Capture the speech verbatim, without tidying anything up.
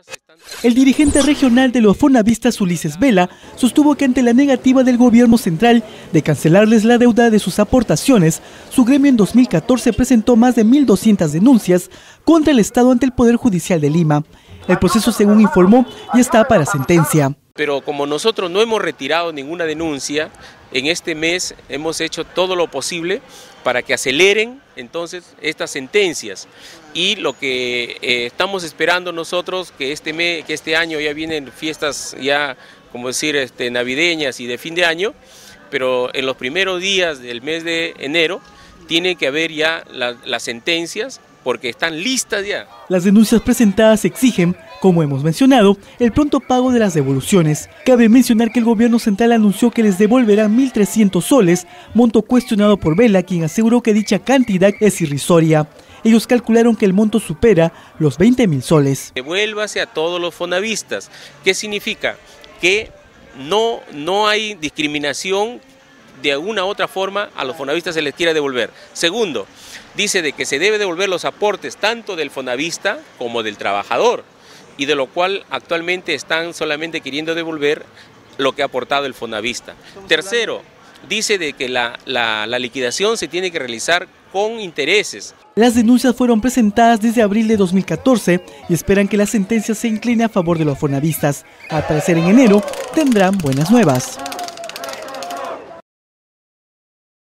El dirigente regional de los fonavistas, Ulises Vela, sostuvo que ante la negativa del gobierno central de cancelarles la deuda de sus aportaciones, su gremio en dos mil catorce presentó más de mil doscientas denuncias contra el Estado ante el Poder Judicial de Lima. El proceso, según informó, ya está para sentencia. Pero como nosotros no hemos retirado ninguna denuncia, en este mes hemos hecho todo lo posible para que aceleren entonces estas sentencias. Y lo que eh, estamos esperando nosotros, que este, mes, que este año ya vienen fiestas ya, como decir, este, navideñas y de fin de año, pero en los primeros días del mes de enero tiene que haber ya la, las sentencias porque están listas ya. Las denuncias presentadas exigen, como hemos mencionado, el pronto pago de las devoluciones. Cabe mencionar que el gobierno central anunció que les devolverá mil trescientos soles, monto cuestionado por Vela, quien aseguró que dicha cantidad es irrisoria. Ellos calcularon que el monto supera los veinte mil soles. Devuélvase a todos los fonavistas. ¿Qué significa? Que no, no hay discriminación de alguna otra forma a los fonavistas se les quiera devolver. Segundo, dice de que se debe devolver los aportes tanto del fonavista como del trabajador, y de lo cual actualmente están solamente queriendo devolver lo que ha aportado el fonavista. Tercero, dice de que la, la, la liquidación se tiene que realizar con intereses. Las denuncias fueron presentadas desde abril de dos mil catorce y esperan que la sentencia se incline a favor de los fonavistas. Al parecer en enero tendrán buenas nuevas.